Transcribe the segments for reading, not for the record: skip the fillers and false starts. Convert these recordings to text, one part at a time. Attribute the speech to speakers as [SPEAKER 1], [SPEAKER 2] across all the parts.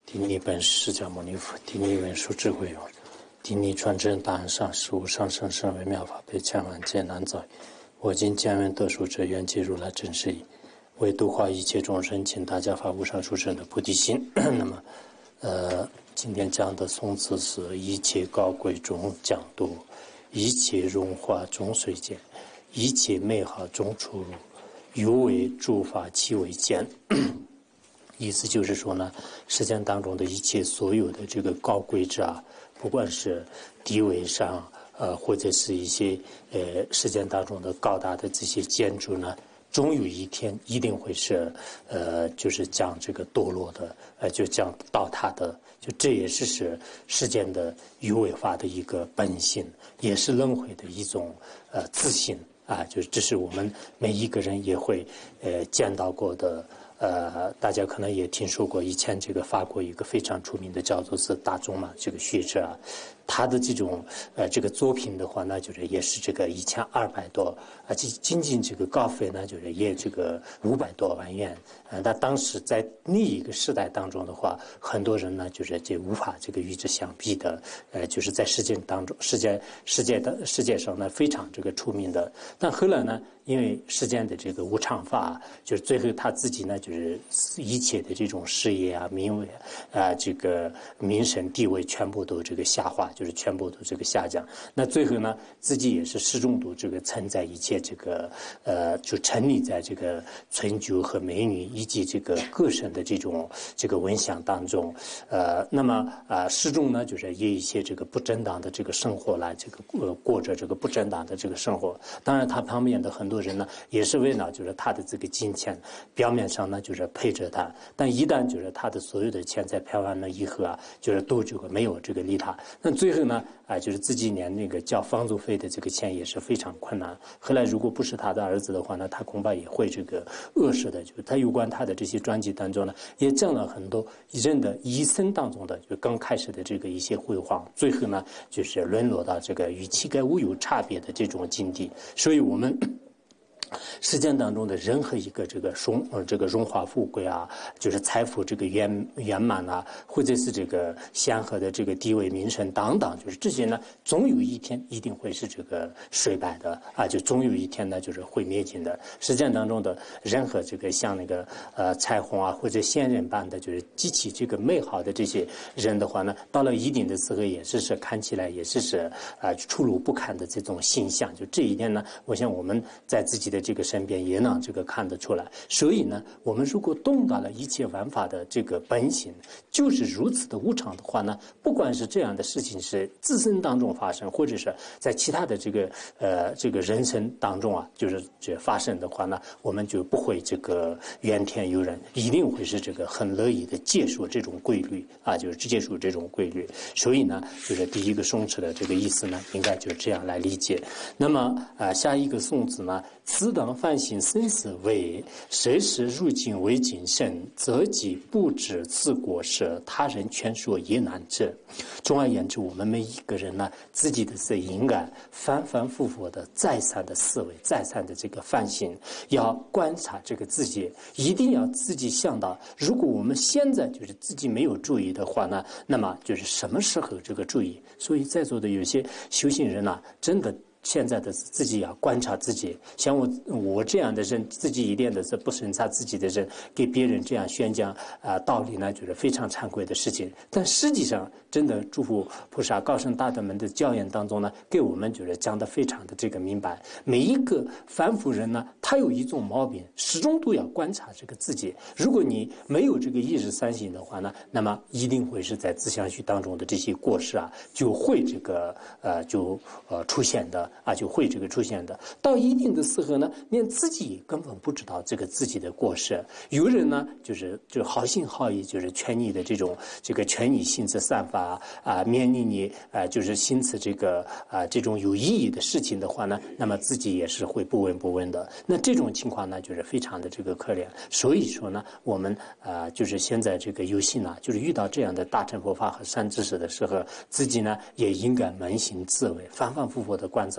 [SPEAKER 1] 顶礼本释迦牟尼佛，顶礼文殊智慧王，顶礼传真大安上师无上甚深微妙法，被千万劫难遭遇。我今见闻得受者，愿解如来真实义，为度化一切众生，请大家发无上殊胜的菩提心。那么，今天讲的颂词是一切高贵中讲度，一切荣华中随见，一切美好中出入，有为诸法其为见。意思就是说呢，世间当中的一切所有的这个高贵者啊，不管是地位上，或者是一些世间当中的高大的这些建筑呢，终有一天一定会是就是将这个堕落的，就将倒塌的，就这也是世间的有为法的一个本性，也是轮回的一种自信啊，就是这是我们每一个人也会见到过的。大家可能也听说过，以前这个法国一个非常出名的叫做是大众嘛，这个学者啊，他的这种这个作品的话呢，就是也是这个1200多啊，仅仅这个稿费呢，就是也这个500多万元。那当时在那一个时代当中的话，很多人呢就是这无法这个与之相比的，就是在世界当中，世界上呢非常这个出名的。但后来呢，因为世间的这个无常法，就是最后他自己呢，就是一切的这种事业啊、名位啊、这个名声地位全部都这个下滑，就是全部都这个下降。那最后呢，自己也是始终都这个存在一切这个就沉溺在这个春酒和美女以及这个各省的这种这个文享当中，那么始终呢，就是也一些这个不正当的这个生活来这个过着这个不正当的这个生活。当然，他旁边的很多人呢，也是为了就是他的这个金钱，表面上呢就是陪着他，但一旦就是他的所有的钱财赔完了以后啊，就是都这个没有这个理他。那最后呢，就是自己连那个交房租费的这个钱也是非常困难。后来如果不是他的儿子的话呢，他恐怕也会这个饿死的。就是他有关他的这些专辑当中呢，也讲了很多人的一生当中的就刚开始的这个一些辉煌，最后呢就是沦落到这个与乞丐无有差别的这种境地。所以我们世间当中的任何一个这个荣华富贵啊，就是财富这个圆满啊，或者是这个显赫的这个地位名声等等，就是这些呢，总有一天一定会是这个衰败的啊，就总有一天呢就是会灭尽的。世间当中的任何这个像那个彩虹啊或者仙人般的，就是极其这个美好的这些人的话呢，到了一定的时候也是看起来也是出入不堪的这种形象。就这一点呢，我想我们在自己的这个身边也能这个看得出来。所以呢，我们如果懂到了一切万法的这个本性就是如此的无常的话呢，不管是这样的事情是自身当中发生，或者是在其他的这个人生当中啊，就是这发生的话呢，我们就不会这个怨天尤人，一定会是这个很乐意的接受这种规律啊，就是接受这种规律。所以呢，就是第一个颂词的这个意思呢，应该就这样来理解。那么下一个颂词呢，此等反省生死为，谁时入境为谨慎，则己不知自果是，他人劝说也难治。总而言之，我们每一个人呢，自己的是应该反反复复的再三的思维，再三的这个反省，要观察这个自己，一定要自己想到，如果我们现在就是自己没有注意的话呢，那么就是什么时候这个注意。所以在座的有些修行人呢，真的现在的自己要观察自己，像我这样的人，自己一点的是不审查自己的人，给别人这样宣讲道理呢，就是非常惭愧的事情。但实际上，真的诸佛菩萨高僧大德们的教言当中呢，给我们就是讲得非常的这个明白。每一个凡夫人呢，他有一种毛病，始终都要观察这个自己。如果你没有这个意识三省的话呢，那么一定会是在自相续当中的这些过失啊，就会这个出现的。就会这个出现的。到一定的时候呢，连自己根本不知道这个自己的过失。有人呢，就好心好意，就是劝你的这个劝你心持善法勉励你就是心持这种有意义的事情的话呢，那么自己也是会不闻的。那这种情况呢，就是非常的这个可怜。所以说呢，我们就是现在这个有幸呢，就是遇到这样的大乘佛法和善知识的时候，自己呢也应该扪心自问，反反复复的观察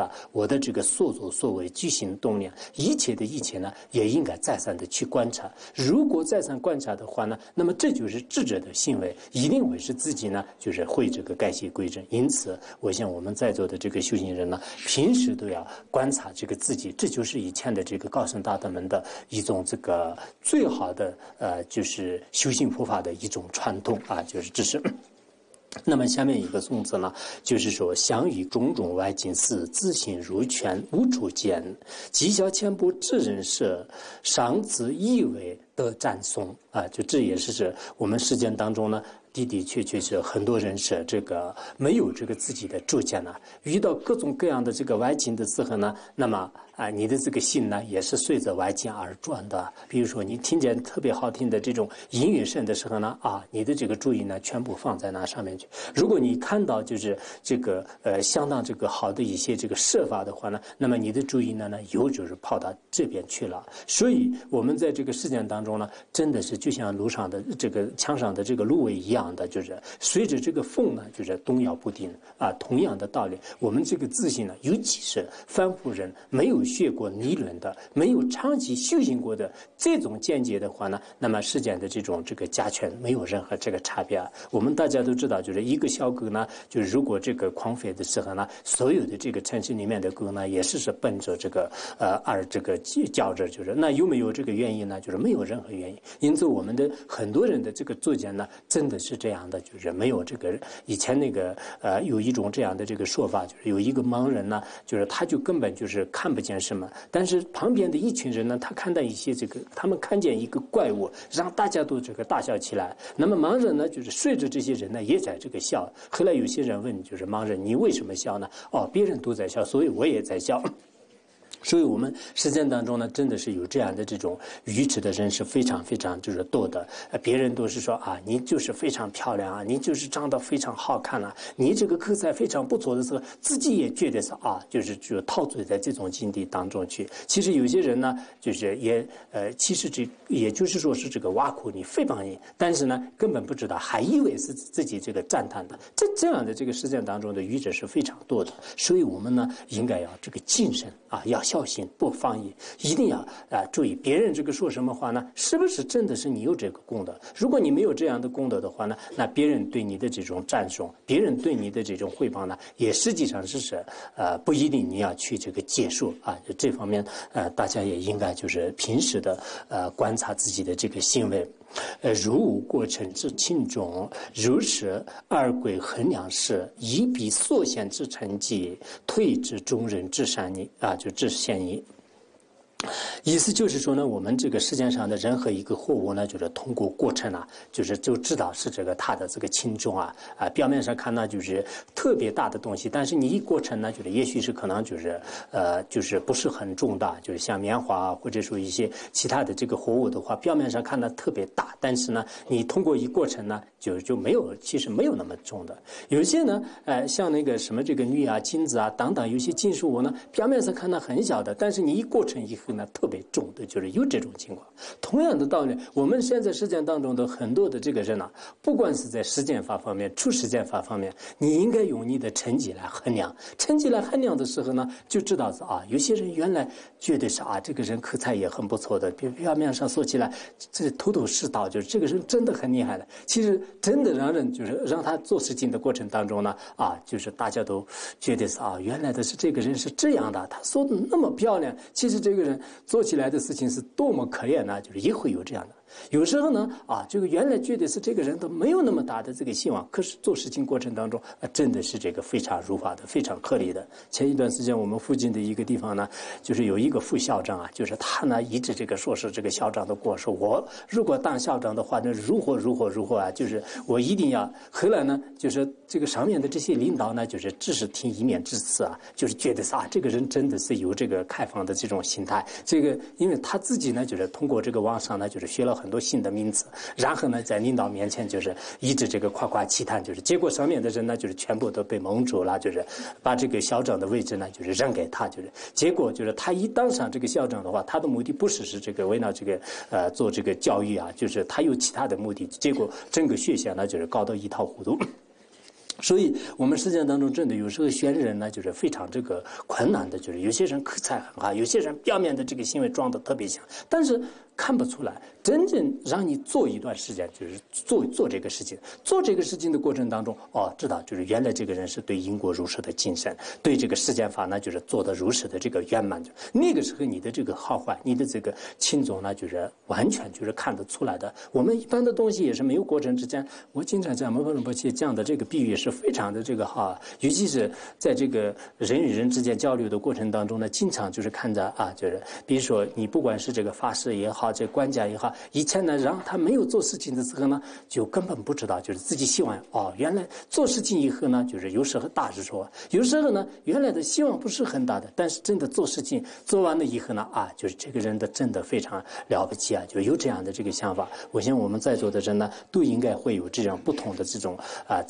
[SPEAKER 1] 萨，我的这个所作所为、举行动念，一切的一切呢，也应该再三的去观察。如果再三观察的话呢，那么这就是智者的行为，一定会使自己呢，就是会这个改邪归正。因此，我想我们在座的这个修行人呢，平时都要观察这个自己，这就是以前的这个高僧大德们的一种这个最好的就是修行佛法的一种传统啊，就是这是。那么下面一个颂词呢，就是说相与种种外境事，自信如泉无处见，极小千步至人舍，上自以为得赞颂啊，就这也是我们实践当中呢，的的确确是很多人是这个没有这个自己的主见呢，遇到各种各样的这个外境的时候呢，那么你的这个心呢也是随着外境而转的。比如说你听见特别好听的这种音乐声的时候呢，你的这个注意呢全部放在那上面去。如果你看到就是这个相当这个好的一些这个设法的话呢，那么你的注意呢又就是跑到这边去了。所以我们在这个实践当中呢，真的是就像路上的这个墙上的这个芦苇一样的，就是随着这个风呢，就是动摇不定啊。同样的道理，我们这个自信呢，尤其是凡夫人没有学过理论的，没有长期修行过的这种见解的话呢，那么实践的这种这个加权没有任何这个差别。我们大家都知道，就是一个小狗呢，就是如果这个狂吠的时候呢，所有的这个城市里面的狗呢，也是奔着这个而这个叫着，就是那有没有这个原因呢？就是没有任何原因。因此，我们的很多人的这个作见呢，真的是这样的，就是没有这个以前那个有一种这样的这个说法，就是有一个盲人呢，就是他就根本就是看不见什么，但是旁边的一群人呢，他看到一些这个，他们看见一个怪物，让大家都这个大笑起来。那么盲人呢，就是随着这些人呢，也在这个笑。后来有些人问，就是盲人，你为什么笑呢？别人都在笑，所以我也在笑。所以我们实践当中呢，真的是有这样的这种愚痴的人是非常非常就是多的。别人都是说你就是非常漂亮啊，你就是长得非常好看啊，你这个口才非常不错的时候，自己也觉得是就是陶醉在这种境地当中去。其实有些人呢，就是也其实也就是说是这个挖苦你、诽谤你，但是呢，根本不知道，还以为是自己这个赞叹的。这样的这个实践当中的愚者是非常多的。所以我们呢，应该要这个谨慎要小心不放逸，一定要注意别人这个说什么话呢，是不是真的是你有这个功德？如果你没有这样的功德的话呢，那别人对你的这种赞颂，别人对你的这种汇报呢，也实际上是不一定你要去这个接受这方面大家也应该就是平时的观察自己的这个行为。如无过程之轻重，如是而归衡量时，以彼所显之成绩，退之中人之善矣就至善矣。意思就是说呢，我们这个世界上的任何一个货物呢，就是通过过程就知道是这个它的这个轻重表面上看呢就是特别大的东西，但是你一过程呢，就是也许是可能就是不是很重大，就是像棉花或者说一些其他的这个货物的话，表面上看呢特别大，但是呢你通过一过程呢就没有，其实没有那么重的。有些呢像那个什么这个铝金子等等，有些金属物呢表面上看呢很小的，但是你一过程以后呢特别重的，就是有这种情况。同样的道理，我们现在实践当中的很多的这个人不管是在实践法方面、出实践法方面，你应该用你的成绩来衡量。成绩来衡量的时候呢，就知道是有些人原来觉得是这个人口才也很不错的，表面上说起来这头头是道，就是这个人真的很厉害的。其实真的让人就是让他做事情的过程当中呢，就是大家都觉得是原来的是这个人是这样的，他说的那么漂亮，其实这个人做起来的事情是多么可怜呢，就是也会有这样的。有时候呢这个原来觉得是这个人都没有那么大的这个希望，可是做事情过程当中真的是这个非常如法的，非常合理的。前一段时间我们附近的一个地方呢，就是有一个副校长就是他呢一直这个说是这个校长的过，说我如果当校长的话，那如何就是我一定要。后来呢，就是这个上面的这些领导呢，就是只是听一面之词就是觉得是这个人真的是有这个开放的这种心态。这个因为他自己呢，就是通过这个网上呢，就是学了很多新的名词，然后呢，在领导面前就是一直这个夸夸其谈，就是结果上面的人呢，就是全部都被蒙住了，就是把这个校长的位置呢，就是让给他，就是结果就是他一当上这个校长的话，他的目的不是这个为了这个做这个教育就是他有其他的目的，结果整个学校呢就是搞得一塌糊涂。 所以我们实践当中真的有时候选人呢，就是非常这个困难的，就是有些人口才很好，有些人表面的这个行为装得特别像，但是看不出来。真正让你做一段时间，就是做这个事情，做这个事情的过程当中，知道就是原来这个人是对因果如实的精神，对这个世间法呢，就是做的如实的这个圆满。那个时候你的这个好坏，你的这个轻重呢，就是完全就是看得出来的。我们一般的东西也是没有过程之间，我经常讲摩诃仁波切讲的这个比喻是非常的这个好，尤其是在这个人与人之间交流的过程当中呢，经常就是看着就是比如说你不管是这个法师也好，这官家也好，以前呢让他没有做事情的时候呢，就根本不知道，就是自己希望原来做事情以后呢，就是有时候大是说，有时候呢原来的希望不是很大的，但是真的做事情做完了以后呢就是这个人的真的非常了不起就有这样的这个想法。我想我们在座的人呢，都应该会有这样不同的这种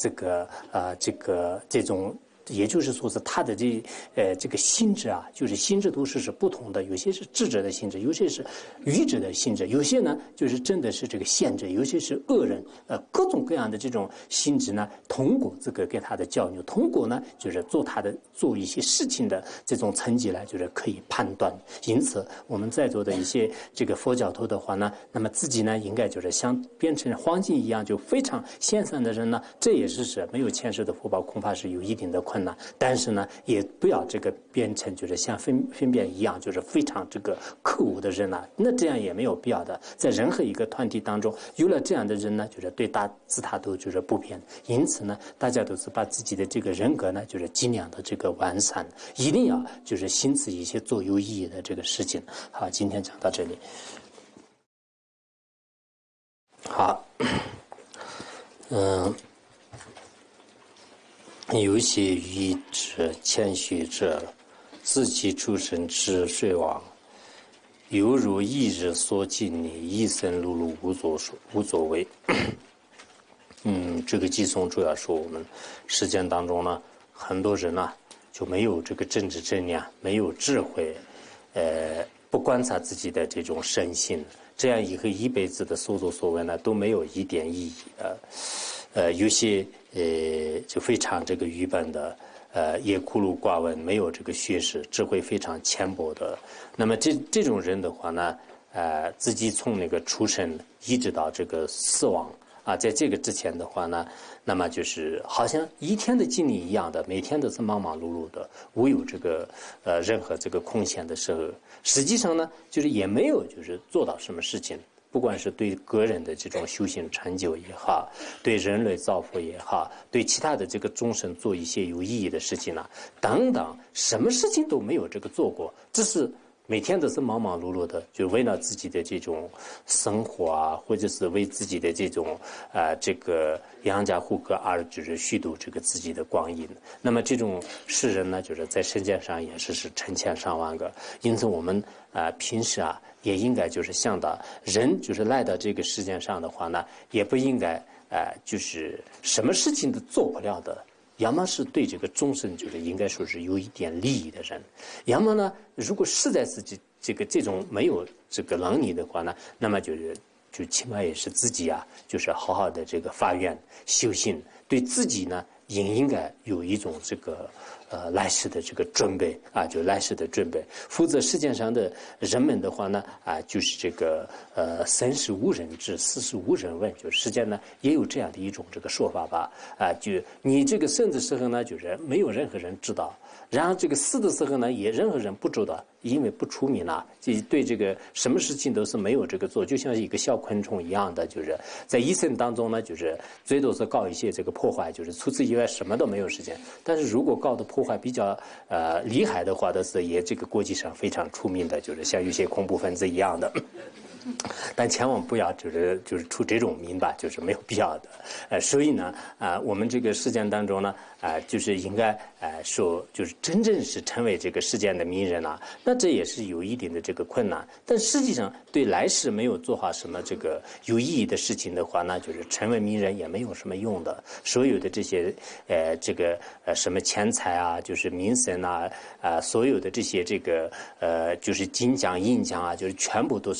[SPEAKER 1] 这种。也就是说是他的这个心智就是心智都是不同的，有些是智者的心智，有些是愚者的心智，有些呢就是真的是这个贤者，有些是恶人，各种各样的这种心智呢，通过这个给他的教育，通过呢就是做一些事情的这种成绩来，就是可以判断。因此我们在座的一些这个佛教徒的话呢，那么自己呢应该就是像变成黄金一样就非常贤善的人呢，这也是没有前世的福报，恐怕是有一定的困难，但是呢也不要这个变成就是像分辨一样，就是非常这个可恶的人那这样也没有必要的。在任何一个团体当中有了这样的人呢，就是对自他都就是不偏。因此呢大家都是把自己的这个人格呢就是尽量的这个完善，一定要就是行持一些做有意义的这个事情。好，今天讲到这里。好，有些愚者、谦虚者，自己出生之水亡，犹如一日所尽你，一生碌碌无所谓。这个寄送主要说我们实践当中呢，很多人就没有这个政治正念，没有智慧，不观察自己的这种身心，这样以后一辈子的所作所为呢都没有一点意义有些就非常这个愚笨的，也孤陋寡闻，没有这个学识，智慧非常浅薄的。那么这种人的话呢，自己从那个出生一直到这个死亡在这个之前的话呢，那么就是好像一天的经历一样的，每天都是忙忙碌碌的，无有这个任何这个空闲的时候。实际上呢，就是也没有就是做到什么事情。不管是对个人的这种修行成就也好，对人类造福也好，对其他的这个众生做一些有意义的事情等等，什么事情都没有这个做过，只是每天都是忙忙碌碌的，就为了自己的这种生活或者是为自己的这种这个养家糊口而就是虚度这个自己的光阴。那么这种世人呢，就是在世界上也是成千上万个。因此我们平时也应该就是想到，人就是来到这个世界上的话呢，也不应该就是什么事情都做不了的。要么是对这个众生就是应该说是有一点利益的人，要么呢，如果实在是这种没有这个能力的话呢，那么就起码也是自己就是好好的这个发愿修行，对自己呢也应该有一种这个来世的这个准备就来世的准备。否则世界上的人们的话呢就是这个生是无人知，死是无人问，就世间呢也有这样的一种这个说法吧就你这个生的时候呢，就是没有任何人知道，然后这个死的时候呢，也任何人不知道，因为不出名就对这个什么事情都是没有这个做，就像一个小昆虫一样的，就是在一生当中呢，就是最多是搞一些这个破坏，就是除此以外什么都没有事情。但是如果搞的破坏比较厉害的话的是，也这个国际上非常出名的，就是像有些恐怖分子一样的。但千万不要就是出这种名吧，就是没有必要的。所以呢我们这个事件当中呢就是应该说就是真正是成为这个世间的名人那这也是有一定的这个困难。但实际上对来世没有做好什么这个有意义的事情的话，那就是成为名人也没有什么用的。所有的这些这个什么钱财就是名声所有的这些这个就是金奖银奖就是全部都是在您手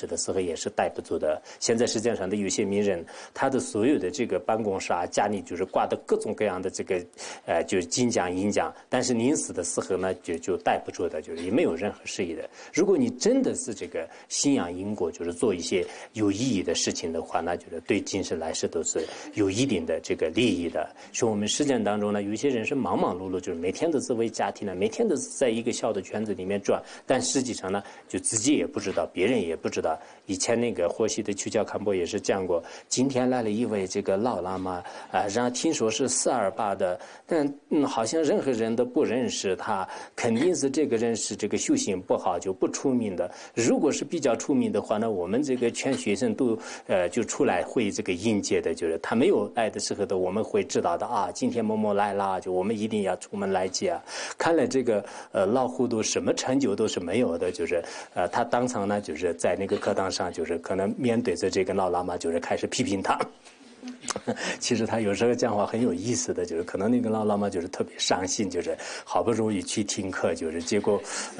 [SPEAKER 1] 识的时候也是待不住的。现在世界上的有些名人，他的所有的这个办公室啊，家里就是挂的各种各样的这个就是金奖银奖，但是临死的时候呢，就待不住的，就是也没有任何事宜的。如果你真的是这个信仰因果，就是做一些有意义的事情的话，那就是对今生来世都是有一定的这个利益的。说我们实践当中呢，有一些人是忙忙碌碌，就是每天都是为家庭呢，每天都是在一个小的圈子里面转，但实际上呢，就自己也不知道，别人也不知道。以前那个霍希的曲教堪波也是讲过，今天来了一位这个老喇嘛然后听说是428的，但好像任何人都不认识他，肯定是这个人是这个修行不好，就不出名的。如果是比较出名的话呢，我们这个全学生都就出来会这个应接的，就是他没有来的时候的，我们会知道的啊，今天某某来了，就我们一定要出门来接啊。看来这个老糊涂什么成就都是没有的，就是他当场呢就是在那个课堂上，就是可能面对着这个老喇嘛，就是开始批评他。其实他有时候讲话很有意思的，就是可能那个老喇嘛就是特别伤心，就是好不容易去听课，就是结果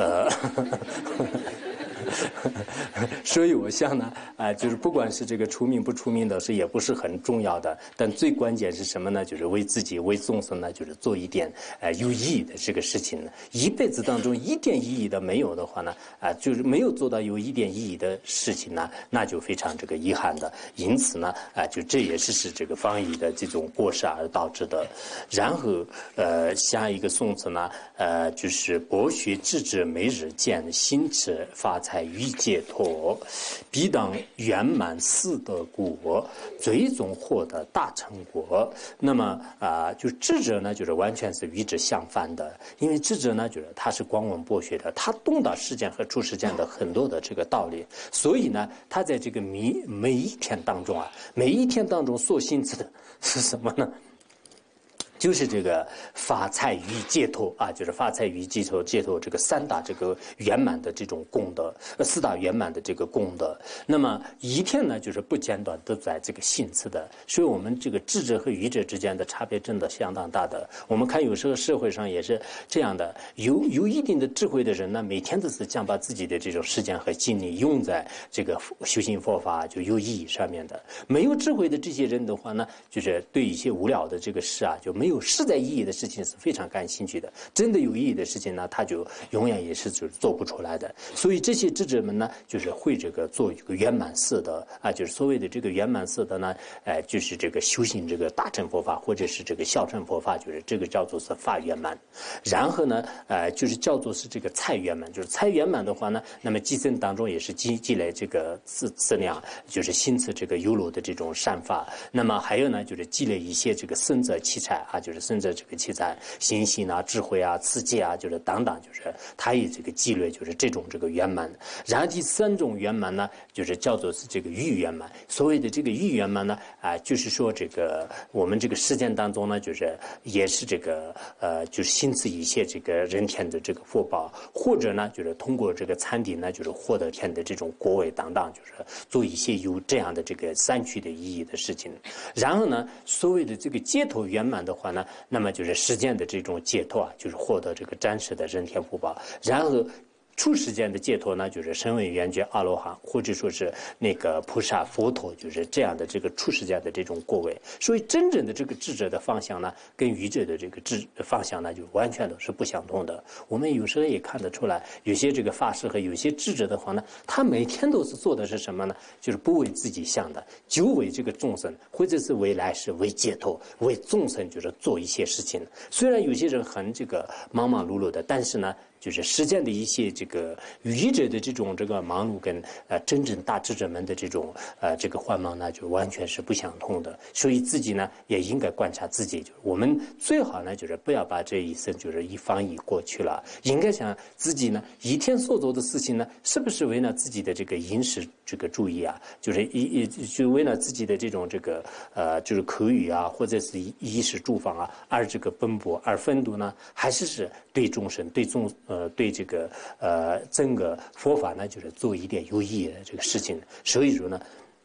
[SPEAKER 1] 所以我想呢，就是不管是这个出名不出名的是也不是很重要的，但最关键是什么呢？就是为自己为众生呢，就是做一点有意义的这个事情呢。一辈子当中一点意义都没有的话呢，就是没有做到有一点意义的事情呢，那就非常这个遗憾的。因此呢，就这也是这个方译的这种过失而导致的。然后下一个颂词呢，就是博学智者每日见，心持发财欲解脱，必当圆满四德果，最终获得大成果。那么就智者呢，就是完全是与之相反的，因为智者呢，就是他是光文博学的，他懂得世间和出世间的很多的这个道理，所以呢，他在这个每一天当中每一天当中所行持的是什么呢？就是这个发财与解脱就是发财与解脱这个三大这个圆满的这种功德，四大圆满的这个功德。那么一天呢，就是不间断都在这个行持的。所以我们这个智者和愚者之间的差别真的相当大的。我们看有时候社会上也是这样的，有一定的智慧的人呢，每天都是想把自己的这种时间和精力用在这个修行佛法就有意义上面的。没有智慧的这些人的话呢，就是对一些无聊的这个事就没有实在意义的事情是非常感兴趣的。真的有意义的事情呢，他就永远也是就是做不出来的。所以这些智者们呢，就是会这个做一个圆满四德就是所谓的这个圆满四德呢，就是这个修行这个大乘佛法或者是这个小乘佛法，就是这个叫做是法圆满。然后呢，就是叫做是这个财圆满，就是财圆满的话呢，那么积生当中也是积累这个资粮，就是行持这个优柔的这种善法。那么还有呢，就是积累一些这个生者奇才就是生者这个奇才，心性智慧刺激就是等等，就是它以这个积累，就是这种这个圆满。然后第三种圆满呢，就是叫做是这个欲圆满。所谓的这个欲圆满呢，就是说这个我们这个实践当中呢，就是也是这个就是行持一些这个人天的这个福报，或者呢，就是通过这个禅定呢，就是获得天的这种果位等等，就是做一些有这样的这个三趣的意义的事情。然后呢，所谓的这个解脱圆满的话呢，那么就是实践的这种解脱就是获得这个真实的人天福报。然后出世间的解脱呢，就是声闻缘觉阿罗汉，或者说是那个菩萨佛陀，就是这样的这个出世间的这种果位。所以真正的这个智者的方向呢，跟愚者的这个方向呢，就完全都是不相同的。我们有时候也看得出来，有些这个法师和有些智者的话呢，他每天都是做的是什么呢？就是不为自己想的，就为这个众生，或者是为来世为解脱，为众生就是做一些事情。虽然有些人很这个忙忙碌碌的，但是呢，就是实践的一些这个愚者的这种这个忙碌跟真正大智者们的这种这个慌忙呢，就完全是不相同的。所以自己呢也应该观察自己，就是我们最好呢就是不要把这一生就是一放逸过去了，应该想自己呢一天所做的事情呢，是不是为了自己的这个饮食这个注意就是就为了自己的这种这个就是口语或者是衣食住房而这个奔波而奋斗呢，还是对众生对这个整个佛法呢，就是做一点有意义的这个事情。所以说呢，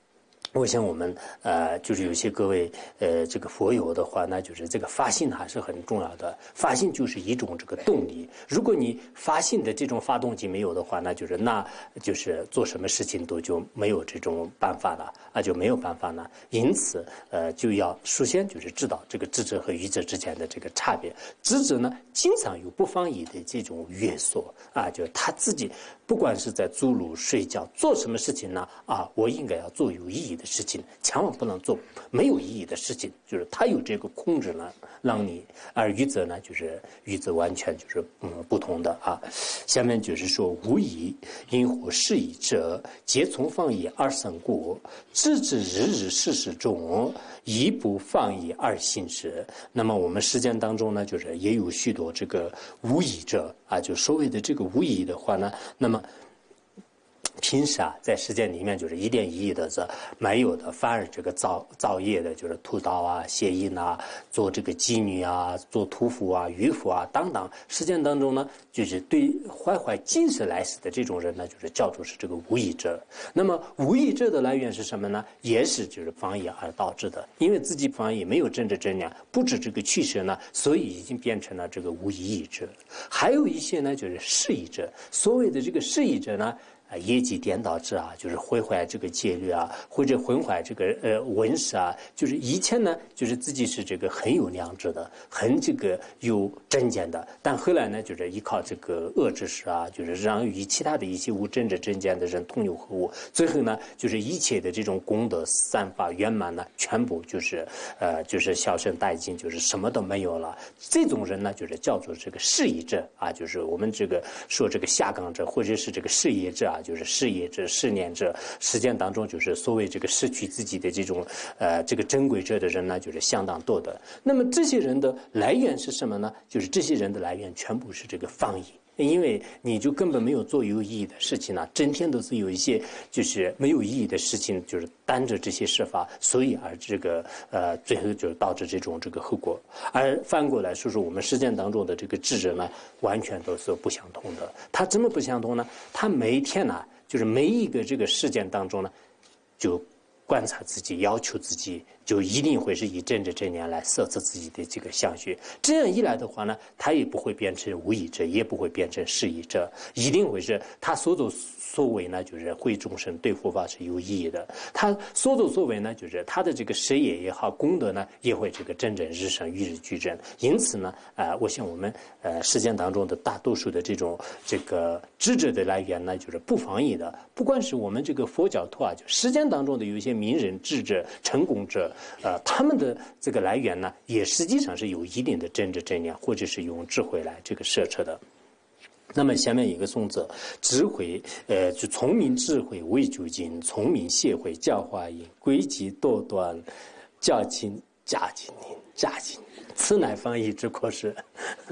[SPEAKER 1] 我想我们就是有些各位这个佛友的话，那就是这个发心还是很重要的。发心就是一种这个动力。如果你发心的这种发动机没有的话，那就是做什么事情都就没有这种办法了啊，就没有办法了。因此就要首先就是知道这个智者和愚者之间的这个差别。智者呢，经常有不方意的这种约束啊，就是他自己不管是在走路、睡觉、做什么事情呢啊，我应该要做有意义的事情，千万不能做没有意义的事情。就是他有这个控制呢，让你。而愚者呢，就是愚者完全就是不同的啊。下面就是说，无疑因乎是以者，皆从放逸而生故，知之日日事事中，亦不放逸而行之。那么我们实践当中呢，就是也有许多这个无疑者啊，就所谓的这个无疑的话呢，那么。平时啊，在实践里面就是一点意义的是没有的，反而这个造业的，就是屠刀啊、邪淫啊、做这个妓女啊、做屠夫啊、渔夫啊等等。实践当中呢，就是对怀今世来世的这种人呢，就是叫做是这个无义者。那么无义者的来源是什么呢？也是就是放逸而导致的，因为自己放逸没有真知真量，不知这个趋势呢，所以已经变成了这个无义者。还有一些呢，就是失义者。所谓的这个失义者呢。业绩颠倒之啊，就是毁坏这个戒律啊，或者毁坏这个文史啊，就是以前呢，就是自己是这个很有良知的，很这个有正见的，但后来呢，就是依靠这个恶知识啊，就是让与其他的一些无真知正见的人同流合污，最后呢，就是一切的这种功德散发圆满呢，全部就是销声殆尽，就是什么都没有了。这种人呢，就是叫做这个失义者啊，就是我们这个说这个下岗者，或者是这个失业者啊。就是失业者、失念者，实践当中就是所谓这个失去自己的这种这个珍贵者的人呢，就是相当多的。那么这些人的来源是什么呢？就是这些人的来源全部是这个放逸。因为你就根本没有做有意义的事情呢，整天都是有一些就是没有意义的事情，就是担着这些事法，所以而这个最后就导致这个后果。而反过来说说我们实践当中的这个智者呢，完全都是不相同的。他怎么不相同呢？他每一天呢，就是每一个这个事件当中呢，就观察自己，要求自己，就一定会是以真知真量来设置自己的这个相续。这样一来的话呢，他也不会变成无义者，也不会变成失义者，一定会是他所作所为呢，就是惠众生，对佛法是有意义的。他所作所为呢，就是他的这个事业也好，功德呢，也会这个蒸蒸日上，与日俱增。因此呢，我想我们实践当中的大多数的这个智者的来源呢，就是不防逸的。不管是我们这个佛教徒啊，就实践当中的有一些名人、智者、成功者，他们的这个来源呢，也实际上是有一定的真知真量，或者是用智慧来这个摄持的。那么下面一个颂则，智慧，就聪明智慧为究竟，聪明谢慧教化因，诡计多端，教亲家亲您家亲，此乃方义之阔事。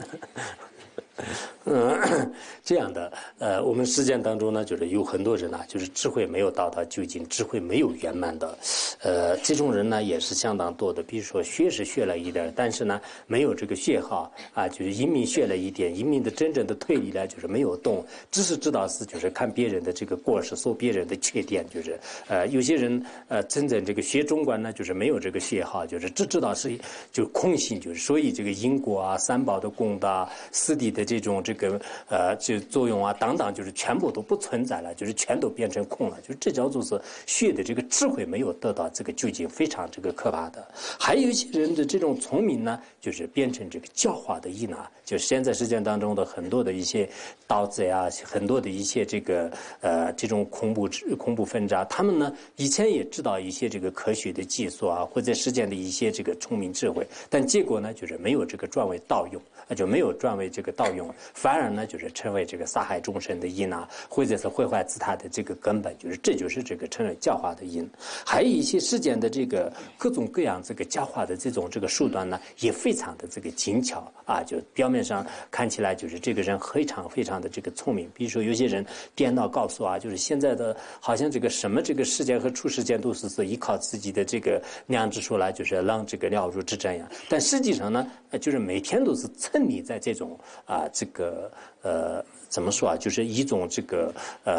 [SPEAKER 1] 这样的我们实践当中呢，就是有很多人呢，就是智慧没有到达究竟，智慧没有圆满的，这种人呢也是相当多的。比如说学是学了一点，但是呢没有这个学好啊，就是一命学了一点，一命的真正的推理呢就是没有动，只是知道是就是看别人的这个过失，说别人的缺点，就是有些人真正这个学中观呢，就是没有这个学好，就是只知道是就空性，就是所以这个因果啊、三宝的功德、四谛的这种就作用啊等等，就是全部都不存在了，就是全都变成空了，就是这叫做是学的这个智慧没有得到这个究竟，非常这个可怕的。还有一些人的这种聪明呢，就是变成这个教化的因啊，就是现在实践当中的很多的一些盗贼啊，很多的一些这种恐怖分子啊，他们呢以前也知道一些这个科学的技术啊，或者实践的一些这个聪明智慧，但结果呢就是没有这个转为盗用，就没有转为这个盗用，反而呢就是成为这个杀害众生的因啊，或者是毁坏自他的这个根本，就是这就是这个成为教化的因。还有一些世间的这个各种各样这个教化的这个手段呢，也非常的这个精巧啊，就表面上看起来就是这个人非常非常的这个聪明。比如说有些人颠倒告诉啊，就是现在的好像这个什么这个世间和出世间都是依靠自己的这个良知出来，就是让这个了如指掌呀。但实际上呢，就是每天都是沉溺在这种怎么说啊？就是一种这个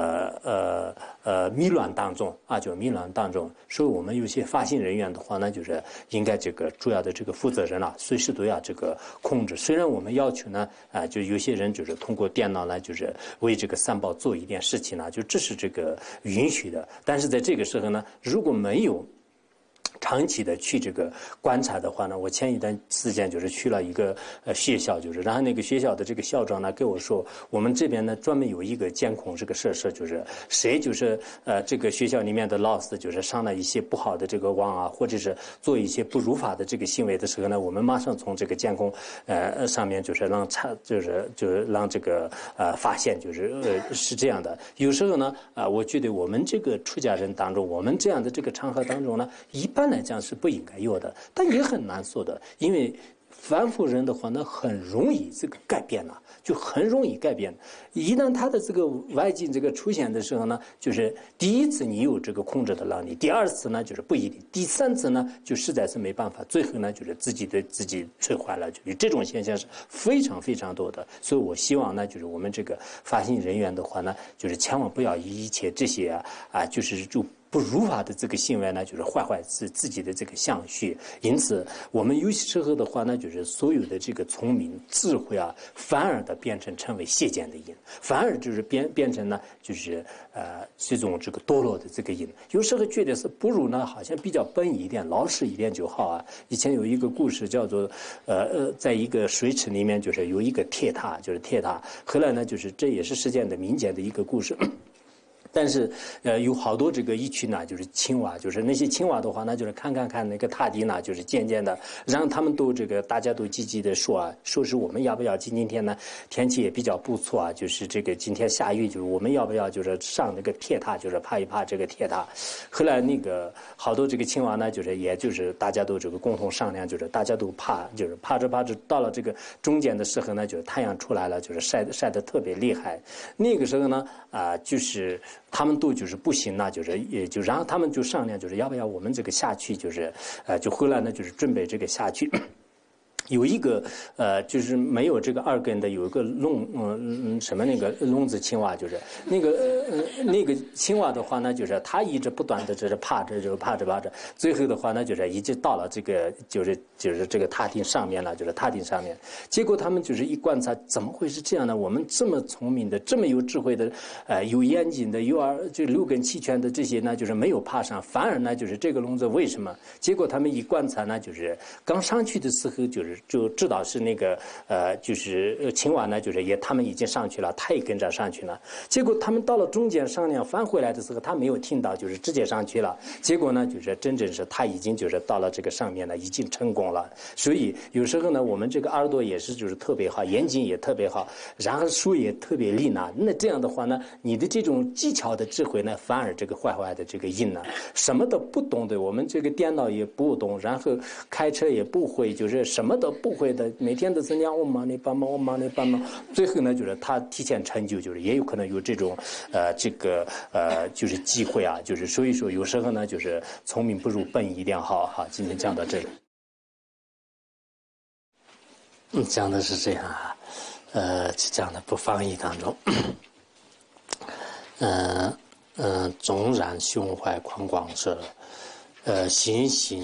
[SPEAKER 1] 迷乱当中啊，就迷乱当中。所以我们有些发行人员的话呢，就是应该这个主要的这个负责人啊，随时都要这个控制。虽然我们要求呢，就有些人就是通过电脑呢，就是为这个三宝做一点事情呢，就这是这个允许的。但是在这个时候呢，如果没有长期的去这个观察的话呢，我前一段时间就是去了一个学校，就是然后那个学校的这个校长呢跟我说，我们这边呢专门有一个监控这个设施，就是谁就是这个学校里面的老师就是上了一些不好的这个网啊，或者是做一些不如法的这个行为的时候呢，我们马上从这个监控上面就是让就是让这个发现，是这样的。有时候呢我觉得我们这个出家人当中，我们这样的这个场合当中呢，一般来讲是不应该有的，但也很难说的，因为凡夫人的话呢，很容易这个改变了，就很容易改变。一旦他的这个外境这个出现的时候呢，就是第一次你有这个控制的能力，第二次呢就是不一定，第三次呢就实在是没办法，最后呢就是自己对自己摧毁了，就是这种现象是非常非常多的。所以我希望呢，就是我们这个发行人员的话呢，就是千万不要以一切这些就不如法的这个行为呢，就是坏自己的这个相续。因此，我们有些时候的话呢，就是所有的这个聪明智慧啊，反而的变成为邪见的因，反而就是变成呢，就是这种这个堕落的这个因。有时候觉得是不如呢，好像比较笨一点、老实一点就好啊。以前有一个故事叫做在一个水池里面，就是有一个铁塔，就是铁塔。后来呢，就是这也是世间的民间的一个故事。但是有好多这个一群呢，就是青蛙，就是那些青蛙的话呢，就是看那个塔底呢，就是渐渐的让他们都这个大家都积极的说是我们要不要今天呢天气也比较不错啊，就是这个今天下雨，就是我们要不要就是上那个铁塔，就是爬一爬这个铁塔。后来那个好多这个青蛙呢，也就是大家都这个共同商量，就是大家都爬，就是爬着到了这个中间的时候呢，就是太阳出来了，就是晒得特别厉害。那个时候呢就是他们都就是不行了，就是也就然后他们就商量，就是要不要我们这个下去，就是就后来呢就是准备这个下去。有一个就是没有这个二根的，有一个什么那个笼子青蛙，就是那个青蛙的话呢，就是它一直不断的就是爬着，最后的话呢，就是一直到了这个就是这个塔顶上面了，就是塔顶上面。结果他们就是一观察，怎么会是这样呢？我们这么聪明的，这么有智慧的，有眼睛的，就六根齐全的这些呢，就是没有爬上，反而呢就是这个笼子为什么？结果他们一观察呢，就是刚上去的时候就知道是那个就是青蛙呢，就是他们已经上去了，他也跟着上去了。结果他们到了中间商量翻回来的时候，他没有听到，就是直接上去了。结果呢，就是真正是他已经就是到了这个上面了，已经成功了。所以有时候呢，我们这个耳朵也是就是特别好，眼睛也特别好，然后手也特别利呢。那这样的话呢，你的这种技巧的智慧呢，反而这个坏的这个因呢，什么都不懂的，我们这个电脑也不懂，然后开车也不会，就是什么都不会的，每天都是我忙你帮忙，最后呢，就是他提前成就，就是也有可能有这种这个就是机会啊，就是所以说有时候呢，就是聪明不如笨一点好，今天讲到这里。讲的是这样讲的不放逸当中，纵然胸怀宽广者，心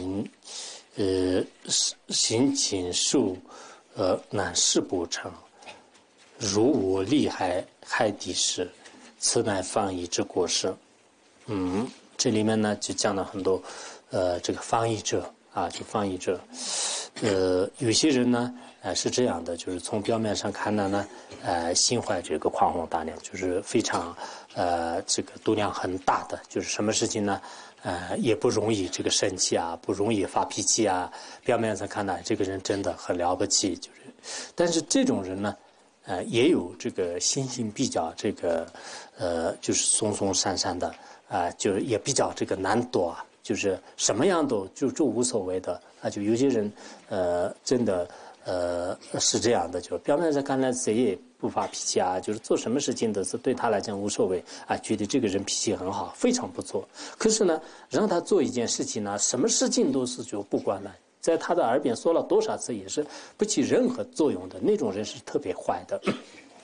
[SPEAKER 1] 情受难事不成，如我利害敌时，此乃放逸之过失。这里面呢就讲了很多这个放逸者就放逸者，有些人呢是这样的，就是从表面上看呢心怀这个宽宏大量，就是非常这个度量很大的，就是什么事情呢也不容易这个生气不容易发脾气表面上看呢这个人真的很了不起，但是这种人呢也有这个心性比较这个就是松松散散的就是也比较这个难躲就是什么样都就无所谓的就有些人真的是这样的，就表面上看来谁也不发脾气就是做什么事情都是对他来讲无所谓觉得这个人脾气很好，非常不错。可是呢，让他做一件事情呢，什么事情都是就不管了，在他的耳边说了多少次也是不起任何作用的，那种人是特别坏的。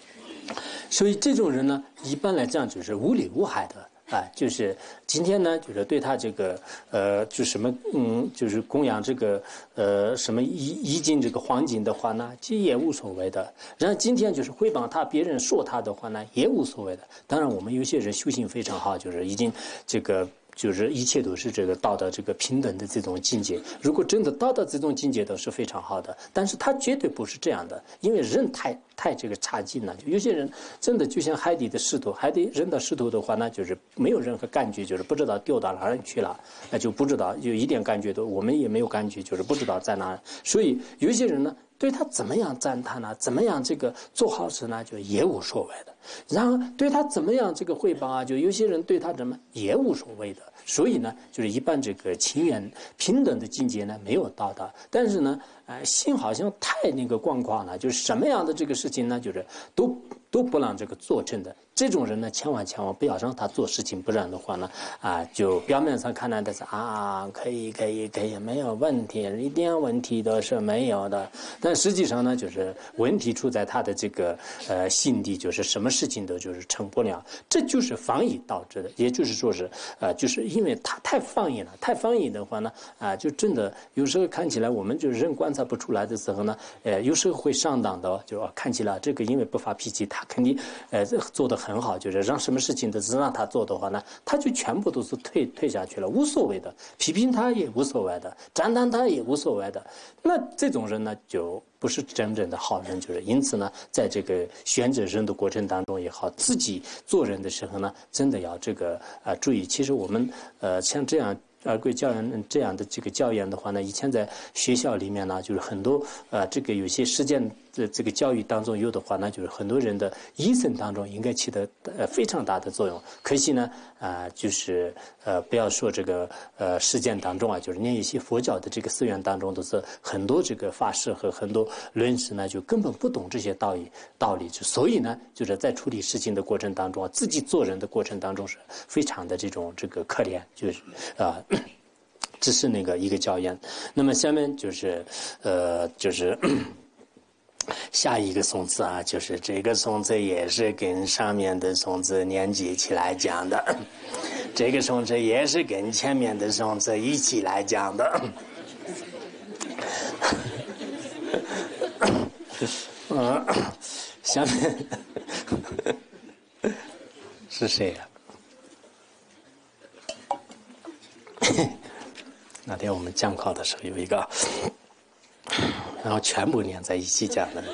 [SPEAKER 1] 所以这种人呢，一般来讲就是无理无害的。就是今天呢，就是对他这个就什么就是供养这个什么衣锦这个黄金的话呢，其实也无所谓的。然后今天就是诽谤他，别人说他的话呢，也无所谓的。当然，我们有些人修行非常好，就是已经这个。就是一切都是这个道德这个平等的这种境界。如果真的到这种境界都是非常好的，但是他绝对不是这样的，因为人太这个差劲了。就有些人真的就像海底的石头，海底扔到石头的话，那就是没有任何感觉，就是不知道掉到哪里去了，那就不知道，就一点感觉都我们也没有感觉，就是不知道在哪。所以有些人呢，对他怎么样赞叹呢，怎么样这个做好事呢，就也无所谓的。然后对他怎么样这个诽谤啊，就有些人对他怎么也无所谓的。所以呢，就是一般这个情缘平等的境界呢没有到达，但是呢，心好像太那个光光了，就是什么样的这个事情呢，就是都不让这个做成的。这种人呢，千万不要让他做事情，不然的话呢，就表面上看来的是可以，没有问题，一点问题都是没有的。但实际上呢，就是问题出在他的这个心底，就是什么事情都就是成不了，这就是放逸导致的。也就是说是就是因为他太放逸了，太放逸的话呢，就真的有时候看起来我们就是人观察不出来的时候呢，有时候会上当的，就看起来这个因为不发脾气，他肯定做得很好，就是让什么事情都是让他做的话呢，他就全部都是退下去了，无所谓的，批评他也无所谓的，赞叹他也无所谓的。那这种人呢，就不是真正的好人，就是因此呢，在这个选择人的过程当中也好，自己做人的时候呢，真的要这个注意。其实我们像这样儿规教育这样的这个教研的话呢，以前在学校里面呢，就是很多这个有些实践的这个教育当中有的话呢，就是很多人的一生当中应该起的非常大的作用。可惜呢就是不要说这个实践当中就是连一些佛教的这个寺院当中都是很多这个法师和很多论师呢，就根本不懂这些道理，所以呢，就是在处理事情的过程当中自己做人的过程当中是非常的这个可怜，就是这是那个一个教研。那么下面就是下一个颂词就是这个颂词也是跟上面的颂词连接起来讲的，这个颂词也是跟前面的颂词一起来讲的。下面是谁呀？那天我们讲考的时候有一个，然后全部连在一起讲的。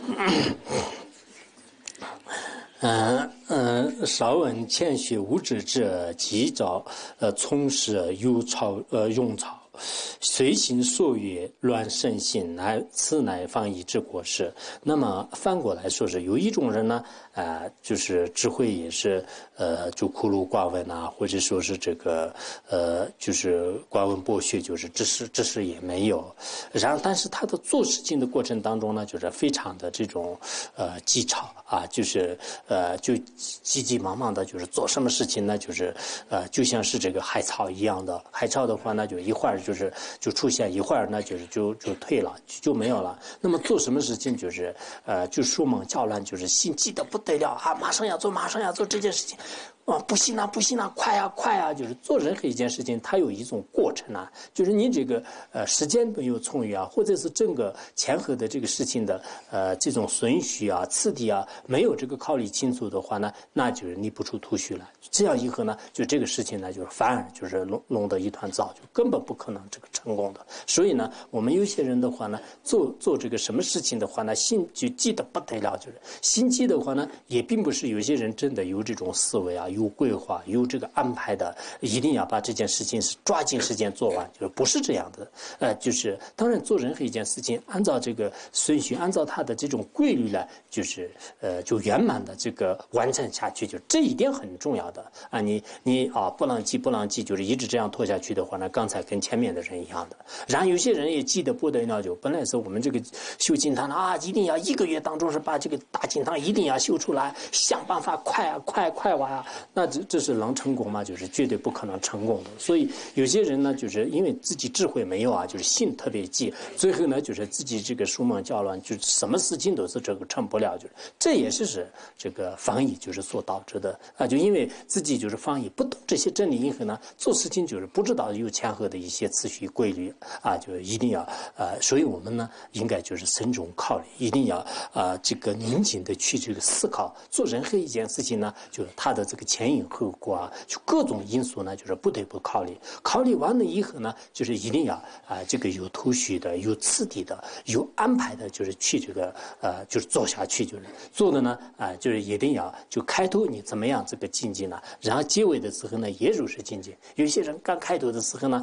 [SPEAKER 1] 少闻谦虚无知者，急躁从事用草。随心所欲乱生心，此乃放逸之过失。那么反过来说是有一种人呢，就是智慧也是就枯碌寡闻或者说是这个就是寡闻博学，就是知识也没有。然后但是他的做事情的过程当中呢，就是非常的这种技巧就是就急急忙忙的，就是做什么事情呢，就是就像是这个海草一样的。海草的话呢，就一会儿就出现，一会儿呢就退了，就没有了。那么做什么事情就是就说忙叫乱，就是心急得不得了马上要做这件事情。不行快啊！就是做任何一件事情，它有一种过程就是你这个时间没有充裕或者是整个前后的这个事情的这种顺序次第没有这个考虑清楚的话呢，那就是你不出头绪了。这样以后呢，就这个事情呢，就是反而就是弄得一团糟，就根本不可能这个成功的。所以呢，我们有些人的话呢，做这个什么事情的话呢，心就急得不得了，就是心急的话呢，也并不是有些人真的有这种思维有规划有这个安排的，一定要把这件事情是抓紧时间做完，就是不是这样的。就是当然做任何一件事情，按照这个顺序，按照它的这种规律来，就是就圆满的这个完成下去，就这一点很重要的你不能急，就是一直这样拖下去的话呢，刚才跟前面的人一样的。然后有些人也急得不得了，就本来是我们这个修金堂一定要1个月当中是把这个大金堂一定要修出来，想办法快那这是能成功吗？就是绝对不可能成功的。所以有些人呢，就是因为自己智慧没有啊，就是心特别急，最后呢，就是自己这个手忙脚乱，就什么事情都是这个成不了，就是这也是这个防疫就是所导致的啊，就因为自己就是防疫不懂这些真理以后呢，做事情就是不知道有前后的一些次序规律啊，就一定要所以我们呢应该就是慎重考虑，一定要这个宁静的去这个思考，做任何一件事情呢，就是它的这个前因后果啊，就各种因素呢，就是不得不考虑。考虑完了以后呢，就是一定要这个有头绪的、有次第的、有安排的，就是去这个就是做下去，就是做的呢就是一定要就开头你怎么样这个进进呢，然后结尾的时候呢也如是进进。有些人刚开头的时候呢，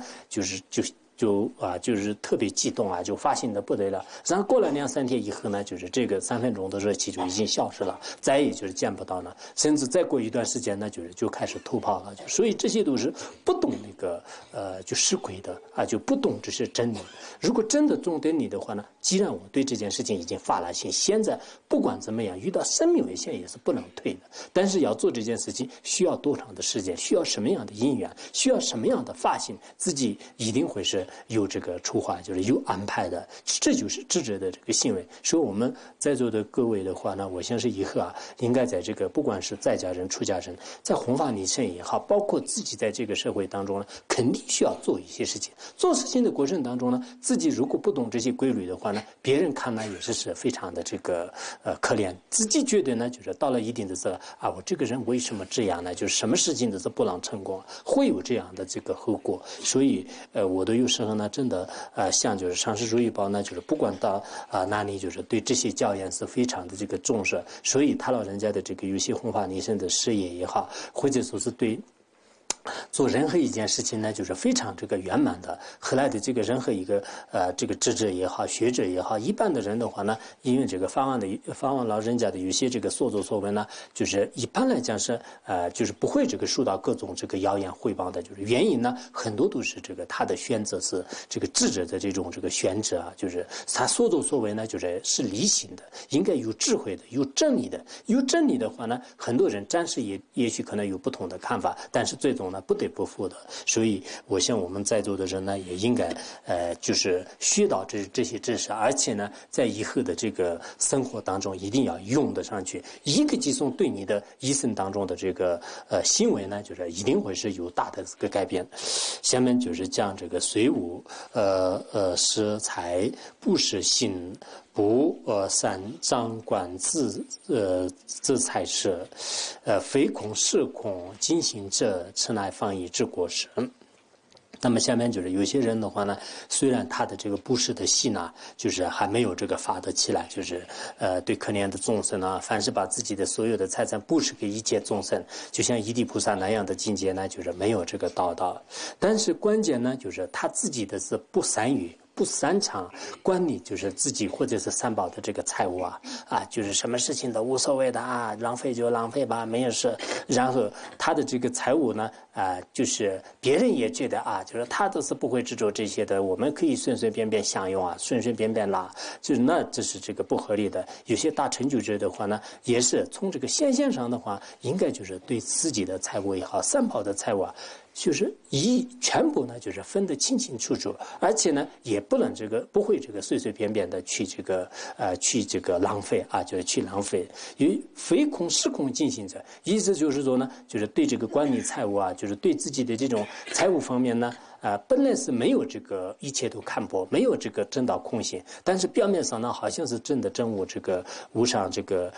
[SPEAKER 1] 就是特别激动啊，就发心的不得了。然后过了2-3天以后呢，就是这个3分钟的热气就已经消失了，再也就是见不到了。甚至再过一段时间呢，就开始偷跑了。所以这些都是不懂那个就吃亏的啊，就不懂这是真理。如果真的懂真理的话呢，既然我对这件事情已经发了心，现在不管怎么样，遇到生命危险也是不能退的。但是要做这件事情需要多长的时间，需要什么样的因缘，需要什么样的发心，自己一定会是有这个出发，就是有安排的，这就是智者的这个行为。所以我们在座的各位的话呢，我相信以后应该在这个不管是在家人、出家人，在弘法利生也好，包括自己在这个社会当中呢，肯定需要做一些事情。做事情的过程当中呢，自己如果不懂这些规律的话呢，别人看来也是非常的这个可怜，自己觉得呢，就是到了一定的时候我这个人为什么这样呢？就是什么事情都是不能成功，会有这样的这个后果。所以我都有时候呢，真的像就是上师如意宝呢，就是不管到哪里，就是对这些教研是非常的这个重视。所以他老人家的这个有些弘法利生的事业也好，或者说是对做任何一件事情呢，就是非常这个圆满的。后来的这个任何一个这个智者也好，学者也好，一般的人的话呢，因为这个法王老人家的有些这个所作所为呢，就是一般来讲是就是不会这个受到各种这个谣言诽谤的。就是原因呢，很多都是这个他的选择是这个智者的这种这个选择啊，就是他所作所为呢，就是理性的，应该有智慧的，有真理的。有真理的话呢，很多人暂时也许可能有不同的看法，但是最终呢不得不服的。所以我想我们在座的人呢，也应该就是学到这些知识，而且呢在以后的这个生活当中一定要用得上去。一个寄送对你的一生当中的这个行为呢，就是一定会是有大的这个改变。下面就是讲这个随物施财不施心，不善掌管自财舍，非恐是恐尽行者，此乃放逸之过失。那么下面就是有些人的话呢，虽然他的这个布施的心呢，就是还没有这个发得起来，就是对可怜的众生啊，凡是把自己的所有的财产布施给一切众生，就像一地菩萨那样的境界呢，就是没有这个到。但是关键呢，就是他自己的是不擅长管理，就是自己或者是三宝的这个财物就是什么事情都无所谓的浪费就浪费吧，没有事。然后他的这个财物呢，就是别人也觉得就是他都是不会执着这些的，我们可以随随便便享用随随便便拿，就是那这是这个不合理的。有些大成就者的话呢，也是从这个现象上的话，应该就是对自己的财物也好，三宝的财物就是全部呢，就是分得清清楚楚，而且呢，也不会这个随随便便的去这个浪费就是去浪费。因为非恐是恐尽行者，意思就是说呢，就是对这个管理财务就是对自己的这种财务方面呢，本来是没有这个一切都看破，没有这个证到空性，但是表面上呢，好像是真的证悟这个无上这个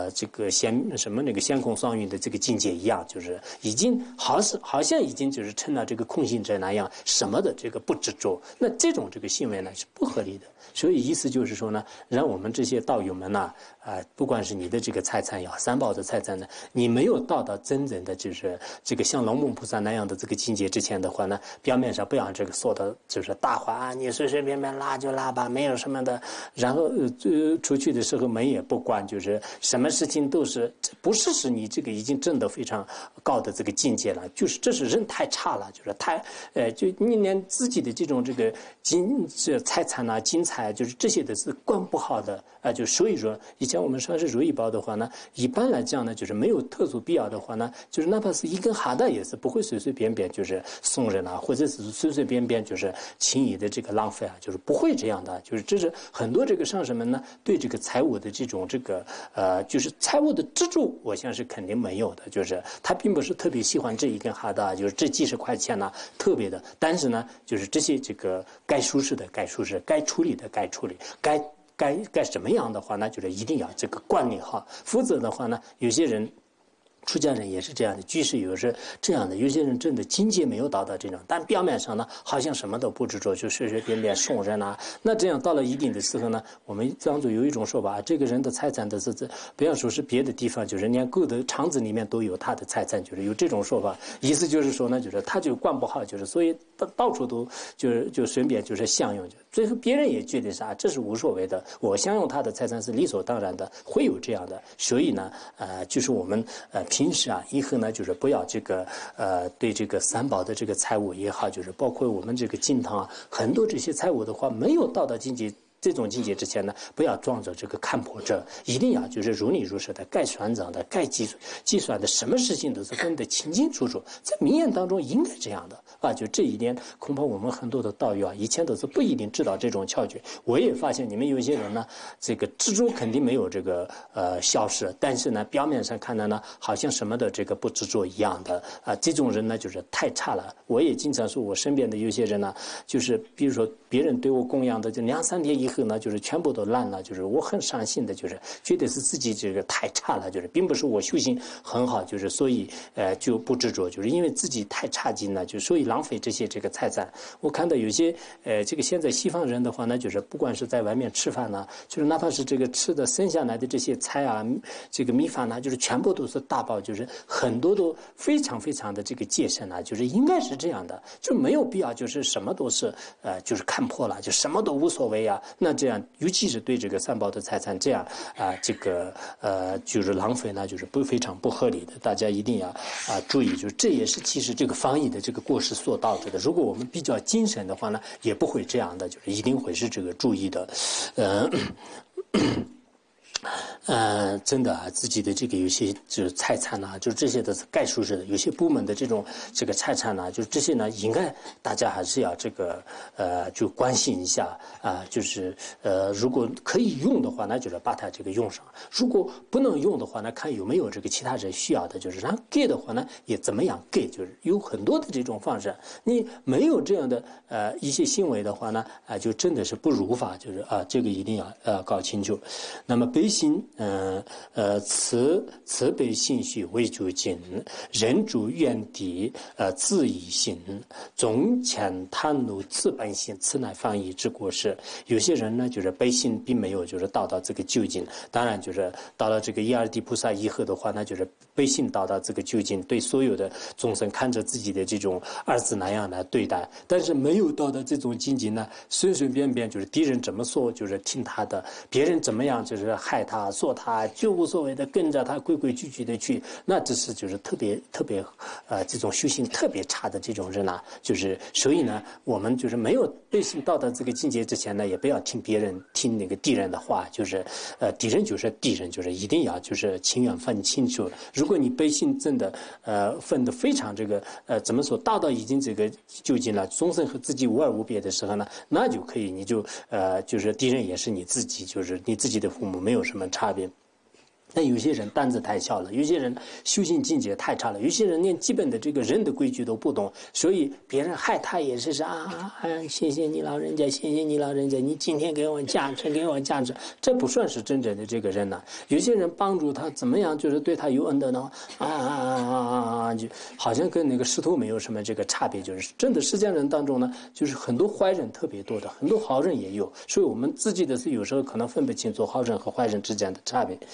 [SPEAKER 1] 先空双运的这个境界一样，就是已经好像已经就是成了这个空性者那样，什么的这个不执着。那这种这个行为呢是不合理的。所以意思就是说呢，让我们这些道友们呢，不管是你的这个财产也好，三宝的财产呢，你没有到真正的就是这个像龙梦菩萨那样的这个境界之前的话呢，表面上上不要这个说的就是大话啊，你随随便便拉就拉吧，没有什么的。然后出去的时候门也不关，就是什么事情都是，不是你这个已经挣得非常高的这个境界了，就是这是人太差了，就是太就你连自己的这种这个财产啊、金财，就是这些都是管不好的啊。就所以说，以前我们说是如意包的话呢，一般来讲呢，就是没有特殊必要的话呢，就是哪怕是一根哈达也是不会随随便便就是送人啊，或者是随随便便就是轻易的这个浪费啊，就是不会这样的。就是这是很多这个上师们呢对这个财务的这种这个就是财务的支柱，我想是肯定没有的。就是他并不是特别喜欢这一根哈达，就是这几十块钱呢特别的，但是呢，就是这些这个该舒适的该舒适，该处理的该处理，该什么样的话呢，就是一定要这个管理好，否则的话呢，有些人。出家人也是这样的，居士也是这样的。有些人真的境界没有达到这种，但表面上呢，好像什么都不执着，就随随便便送人啊。那这样到了一定的时候呢，我们藏族有一种说法，这个人的财产的是不要说是别的地方，就是连狗的肠子里面都有他的财产，就是有这种说法。意思就是说呢，就是他就管不好，就是所以到处都就顺便就是享用，最后别人也觉得啥，这是无所谓的，我享用他的财产是理所当然的，会有这样的。所以呢，就是我们平时啊，以后呢，就是不要这个对这个三宝的这个财务也好，就是包括我们这个经堂啊，很多这些财务的话，没有到达境界。这种境界之前呢，不要装着这个看破这，一定要就是如理如实的，该算账的，该计算的，什么事情都是分得清清楚楚，在名言当中应该这样的啊。就这一点，恐怕我们很多的道友啊，以前都是不一定知道这种窍诀。我也发现你们有些人呢，这个蜘蛛肯定没有这个消失，但是呢，表面上看的呢，好像什么的这个不执着一样的啊。这种人呢，就是太差了。我也经常说，我身边的有些人呢，就是比如说别人对我供养的，就2-3天以后呢，就是全部都烂了，就是我很伤心的，就是觉得是自己这个太差了，就是并不是我修行很好，就是所以就不执着，就是因为自己太差劲了，就所以浪费这些这个财产。我看到有些这个现在西方人的话呢，就是不管是在外面吃饭呢，就是哪怕是这个吃的剩下来的这些菜啊，这个米饭呢，就是全部都是大包，就是很多都非常非常的这个节省啊，就是应该是这样的，就没有必要就是什么都是就是看破了，就什么都无所谓啊。那这样，尤其是对这个三宝的财产，这样这个就是浪费呢，就是非常不合理的。大家一定要注意，就是这也是其实这个翻译的这个过失所导致的。如果我们比较精神的话呢，也不会这样的，就是一定会是这个注意的，真的啊，自己的这个有些就是财产呐，就是这些都是该舒适的。有些部门的这种这个财产呐，就是这些呢，应该大家还是要这个就关心一下啊。就是如果可以用的话，那就是把它这个用上；如果不能用的话，那看有没有这个其他人需要的，就是让给的话呢，也怎么样给，就是有很多的这种方式。你没有这样的一些行为的话呢，就真的是不如法，就是这个一定要搞清楚。那么悲心，慈悲心绪为究竟，人主愿敌，自以心，总遣贪怒自本心，此乃翻译之过失。有些人呢，就是悲心并没有就是到这个究竟，当然就是到了这个一二地菩萨以后的话，那就是悲心到这个究竟，对所有的众生看着自己的这种儿子那样来对待，但是没有到这种境界呢，随随便便就是敌人怎么说就是听他的，别人怎么样就是害他说他就无所谓的跟着他规规矩矩的去，那这是就是特别这种修行特别差的这种人啊。就是所以呢，我们就是没有悲心到达这个境界之前呢，也不要听别人听那个敌人的话，就是敌人就是敌人，就是一定要就是情愿分清楚。如果你悲心真的分得非常这个怎么说大到已经这个究竟了，众生和自己无二无别的时候呢，那就可以，你就就是敌人也是你自己，就是你自己的父母，没有什么差别。但有些人胆子太小了，有些人修行境界太差了，有些人连基本的这个人的规矩都不懂，所以别人害他也是谢谢你老人家，谢谢你老人家，你今天给我加持，给我加持，这不算是真正的这个人呢。有些人帮助他怎么样，就是对他有恩的呢，就好像跟那个石头没有什么这个差别，就是真的世间人当中呢，就是很多坏人特别多的，很多好人也有，所以我们自己的是有时候可能分不清楚好人和坏人之间的差别。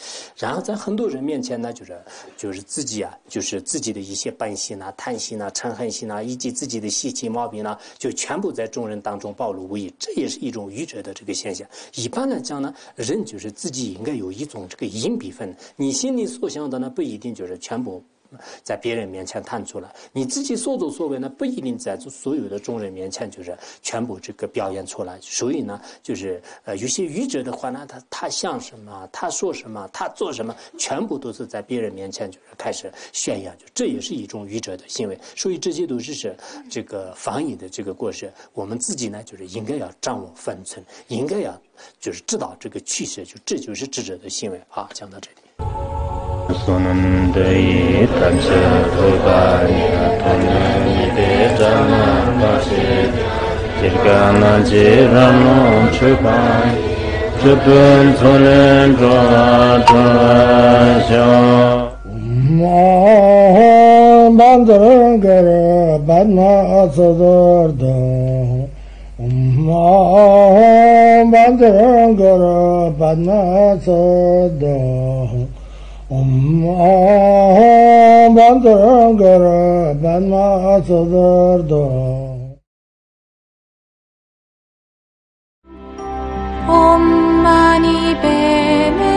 [SPEAKER 1] 然后在很多人面前呢，就是自己啊，就是自己的一些本性啊、贪心啊、嗔恨心啊，以及自己的习气毛病呢，就全部在众人当中暴露无遗。这也是一种愚者的这个现象。一般来讲呢，人就是自己应该有一种这个隐蔽分，你心里所想的呢，不一定就是全部在别人面前探出来，你自己所作所为呢，不一定在所有的众人面前就是全部这个表现出来。所以呢，就是有些愚者的话呢，他想什么，他说什么，他做什么，全部都是在别人面前就是开始宣扬，就这也是一种愚者的行为。所以这些都是这个防疫的这个过程，我们自己呢就是应该要掌握分寸，应该要就是知道这个趋势，就这就是智者的行为啊。讲到这里。
[SPEAKER 2] Sonandai tamsa rupaya tanani bejana pasi Jirgana jirano chupai Chupun sonen joa
[SPEAKER 3] Bandangara badna asadarda Bandangara badna asadarda Bandangara badna asadarda
[SPEAKER 4] Om Mani Padme